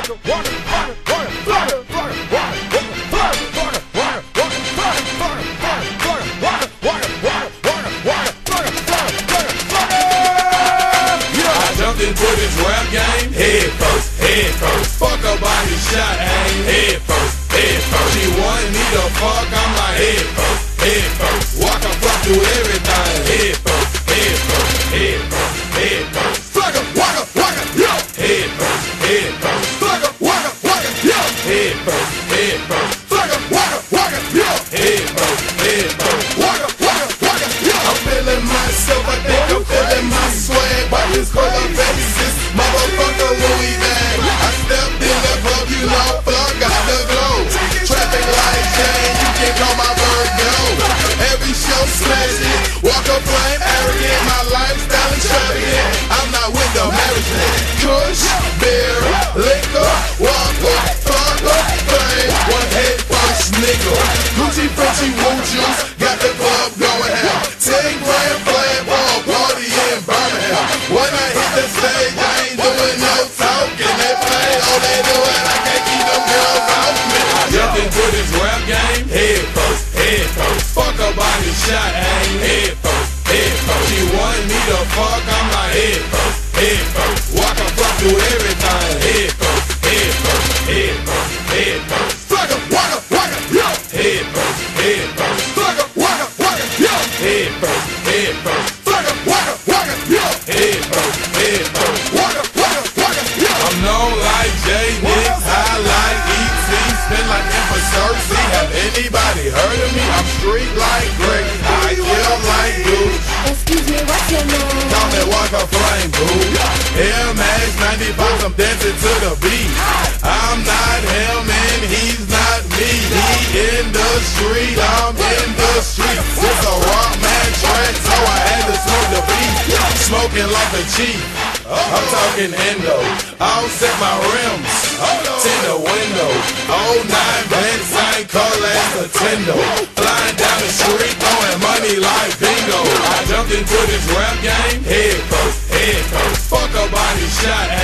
Into this rap game, head first. Fuck her body shot, aim head first. She wanted me to fuck, I'm like head first. Walk her fuck through everything, head first. Fuck her, walk her, yo. Head first. Fuck her, walk her, yo. Head first. Fuck her, walk her, yo. Head first. Walk her, yo. I'm feeling myself, I think I'm feeling my swag. By this color basis, motherfucker Louis bag. I stepped in the club, you know, fuck, got the glow. Traffic light chain, you can call my Virgo. Every show smash it, walk a flame, arrogant, my lifestyle extravagant. I'm not with the marriage man. Kush, beer, liquor, walker, fucker, flame. One head first nigga. Gucci, Frenchy, woo juice, got the club going hell. 10 grand flag ball party in Birmingham. When I hit the stage, I ain't doing no talking. They play, oh they do it, I can't keep them girls off me. Jump into this rap game, head first. Fuck her body shot, aim head first. She wanted me to fuck, I'm like head first. Walk her fuck through everything, head first. Fuck her, walk her, yo. Head first. Fuck her, walk her, yo. Head first. Fuck her, walk her, yo. Head first. Walk her, yo. I'm known like J-Nick, high like E.T., spin like Emperor Cersei. Have anybody heard of me? I'm street like Greg, I kill like dude. Excuse me, what's your name? Call me Walker Flame, boo. Air Max 95, I'm dancing to the beat. I'm not him and he's not me. He in the street, I'm in the street. It's a rock man track, so I had to smoke the beat. Smoking like a chief, I'm talking endo. I'll set my rims, tint the window. 09 Benz, I ain't call as a Nintendo. Flying down the street, throwing money like bingo. I jumped into this rap game, head first. Fuck her body shot,